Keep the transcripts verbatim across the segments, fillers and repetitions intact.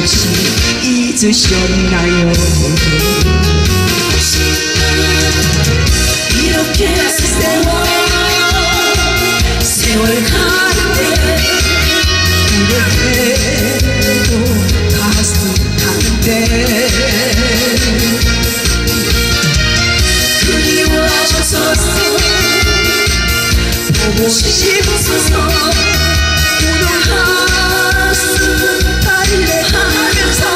혹시 잊으셨나요? 이렇게 세월 세월 가는데 이렇게도 가슴 타는데 그리워져서 보고 싶어서 오늘 가슴 달래하면서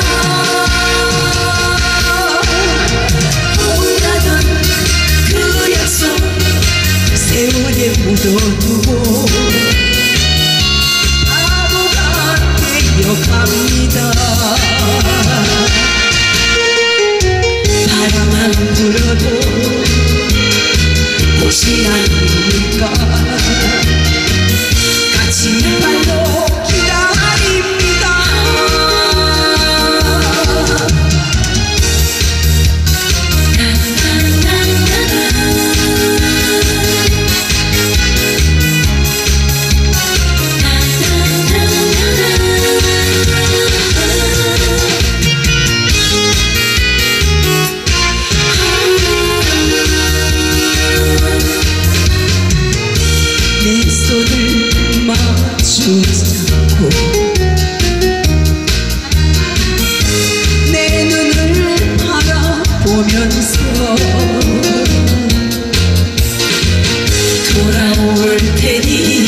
못하던 그 약속 세월에 묻어두고 바보 같게 기억합니다. 바람만 불어도 혹시 아닙니까? 같이 발로 기다립니다. 내 손을 맞추지 않고 내 눈을 바라보면서 돌아올 테니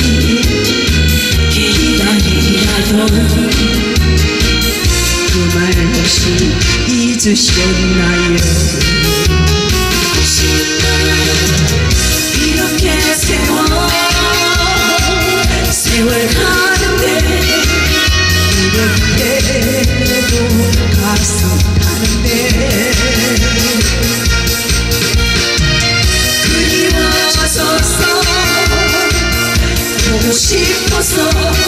기다리라던 그 말 혹시 잊으셨나요? 이렇게 세월 세월 가는데 이렇게도 가슴 타는데 그리워져서 보고 싶어서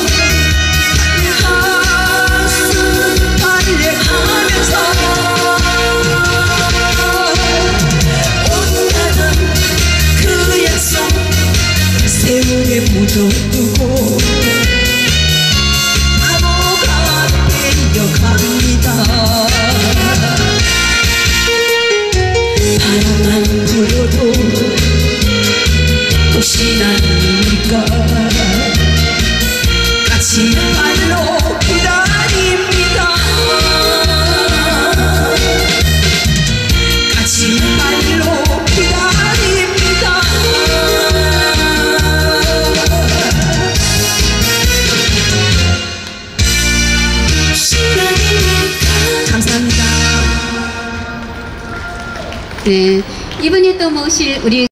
가슴 달래하면서 온다던 그 약속 세월에 묻어두고 바보 같게 기억합니다. 바람만 불어도 혹시나 아닙니까? 같이 발로 기다립니다. 같이 발로 기다립니다. 감사합니다. 네, 이번에 또 모실 우리